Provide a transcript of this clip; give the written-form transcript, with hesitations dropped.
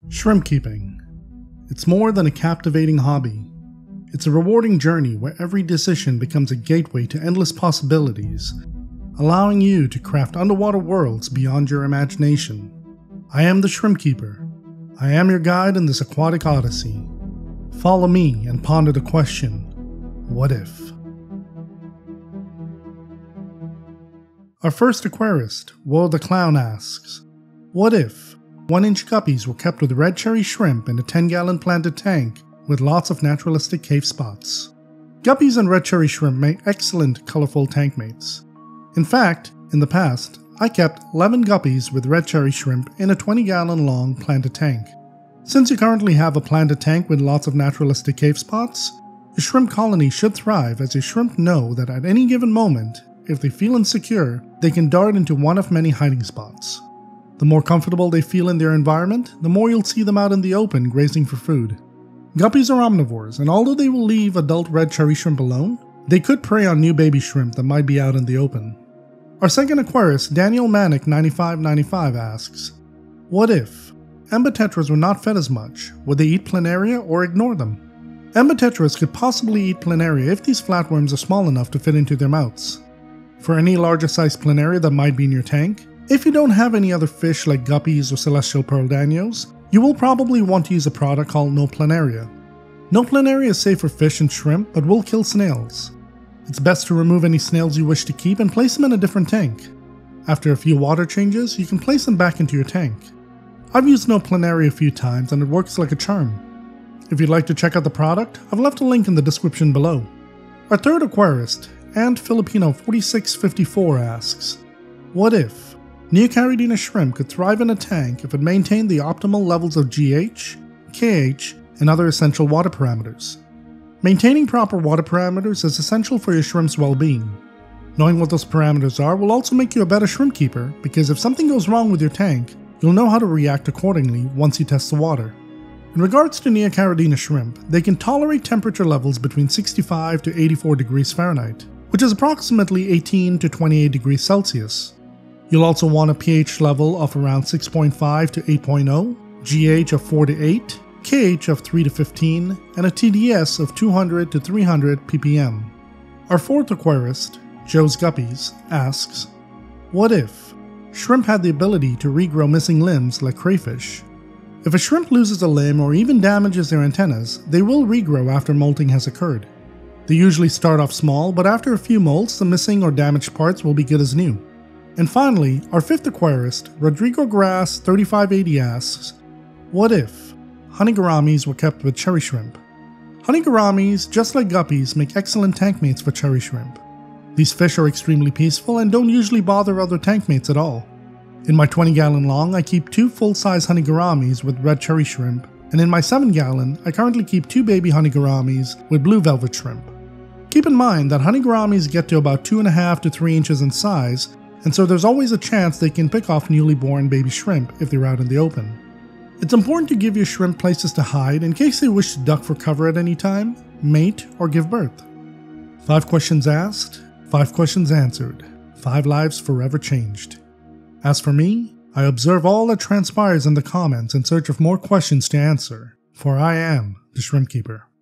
Shrimp keeping. It's more than a captivating hobby. It's a rewarding journey where every decision becomes a gateway to endless possibilities, allowing you to craft underwater worlds beyond your imagination. I am the Shrimp Keeper. I am your guide in this aquatic odyssey. Follow me and ponder the question, what if? Our first aquarist, Will the Clown, asks, what if 1-inch guppies were kept with red cherry shrimp in a 10-gallon planted tank with lots of naturalistic cave spots? Guppies and red cherry shrimp make excellent colorful tank mates. In fact, in the past, I kept 11 guppies with red cherry shrimp in a 20-gallon long planted tank. Since you currently have a planted tank with lots of naturalistic cave spots, your shrimp colony should thrive as your shrimp know that at any given moment, if they feel insecure, they can dart into one of many hiding spots. The more comfortable they feel in their environment, the more you'll see them out in the open grazing for food. Guppies are omnivores, and although they will leave adult red cherry shrimp alone, they could prey on new baby shrimp that might be out in the open. Our second aquarist, Daniel Manic 9595, asks, what if Ember Tetras were not fed as much? Would they eat Planaria or ignore them? Ember Tetras could possibly eat Planaria if these flatworms are small enough to fit into their mouths. For any larger sized Planaria that might be in your tank, if you don't have any other fish like guppies or celestial pearl danios, you will probably want to use a product called No Planaria. No Planaria is safe for fish and shrimp, but will kill snails. It's best to remove any snails you wish to keep and place them in a different tank. After a few water changes, you can place them back into your tank. I've used No Planaria a few times and it works like a charm. If you'd like to check out the product, I've left a link in the description below. Our third aquarist, and Filipino 4654, asks, what if Neocaridina Shrimp could thrive in a tank if it maintained the optimal levels of GH, KH, and other essential water parameters? Maintaining proper water parameters is essential for your shrimp's well-being. Knowing what those parameters are will also make you a better shrimp keeper, because if something goes wrong with your tank, you'll know how to react accordingly once you test the water. In regards to Neocaridina Shrimp, they can tolerate temperature levels between 65 to 84 degrees Fahrenheit, which is approximately 18 to 28 degrees Celsius. You'll also want a pH level of around 6.5 to 8.0, GH of 4 to 8, KH of 3 to 15, and a TDS of 200 to 300 ppm. Our fourth aquarist, Joe's Guppies, asks, what if shrimp had the ability to regrow missing limbs like crayfish? If a shrimp loses a limb or even damages their antennas, they will regrow after molting has occurred. They usually start off small, but after a few molts, the missing or damaged parts will be good as new. And finally, our fifth aquarist, Rodrigo Grass 3580, asks, what if Honey Gouramis were kept with cherry shrimp? Honey Gouramis, just like guppies, make excellent tank mates for cherry shrimp. These fish are extremely peaceful and don't usually bother other tank mates at all. In my 20-gallon long, I keep 2 full-size Honey Gouramis with red cherry shrimp, and in my 7-gallon, I currently keep 2 baby Honey Gouramis with blue velvet shrimp. Keep in mind that Honey Gouramis get to about 2.5 to 3 inches in size, and so there's always a chance they can pick off newly born baby shrimp if they're out in the open. It's important to give your shrimp places to hide in case they wish to duck for cover at any time, mate, or give birth. 5 questions asked, 5 questions answered, 5 lives forever changed. As for me, I observe all that transpires in the comments in search of more questions to answer, for I am the Shrimp Keeper.